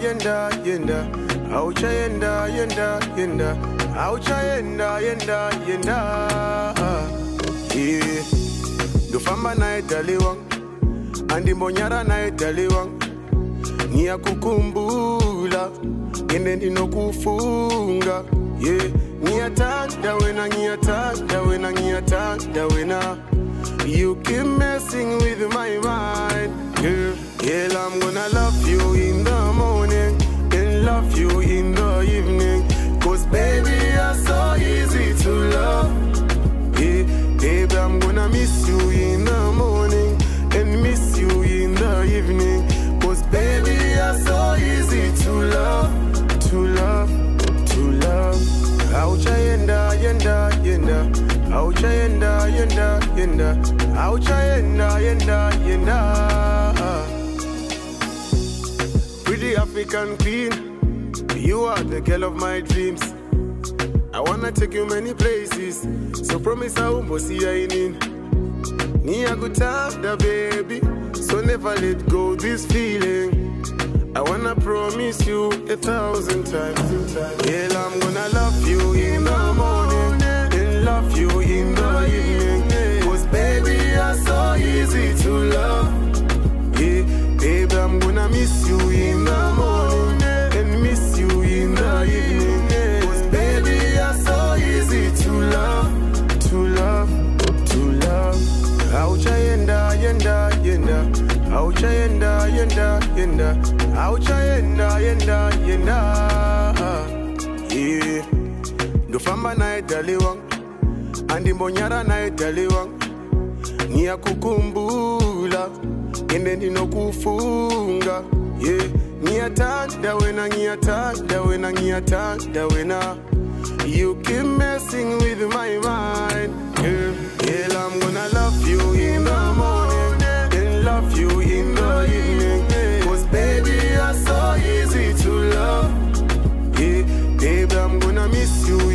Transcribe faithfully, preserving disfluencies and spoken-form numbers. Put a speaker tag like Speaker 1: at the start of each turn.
Speaker 1: yenda, yenda. Oucha yenda, yenda, yenda. Oucha yenda, yenda, yenda. Yeah. Do famba na etaliwang, andi mbonyara na etaliwang. Nia kukumbula, ende ndino kufunga. Yeah. Nia tanda wena, nia tanda wena, nia tanda wena. You keep messing with my mind, girl. Yeah, I'm gonna love you in the morning and love you in the evening. Cause baby, you're so easy to love. Yeah, baby, I'm gonna miss you in the morning and miss you in the evening. Cause baby, you're so easy to love, to love, to love. Oucha yenda, yenda, yenda. Oucha yenda, yenda, yenda. Oucha yenda, yenda, yenda. Pretty African queen, you are the girl of my dreams. I wanna take you many places, so promise I won't see you in. Ni a good time, the baby, so never let go this feeling. I wanna promise you a thousand times. Yeah, I'm gonna love you in the morning and love you in the evening. Cause baby, you're so easy to love. Yeah, baby, I'm gonna miss you in the morning and miss you in the evening. Cause baby, you're so easy to love, to love, to love. Oucha yenda, yenda, yenda. Oucha yenda, yenda, yenda. Oucha yenda, yenda, yenda. Yeah. Do famba na etaliwang, andi mbonyara na etaliwang. Nia kukumbula, ende ndino kufunga. Yeah. Nia tanda wena, nia tanda wena, nia tanda wena. You keep messing with my mind, girl. Yeah, I'm gonna love you in the morning and love you in the evening. Cause baby, you're so easy to love. Yeah, baby, I'm gonna miss you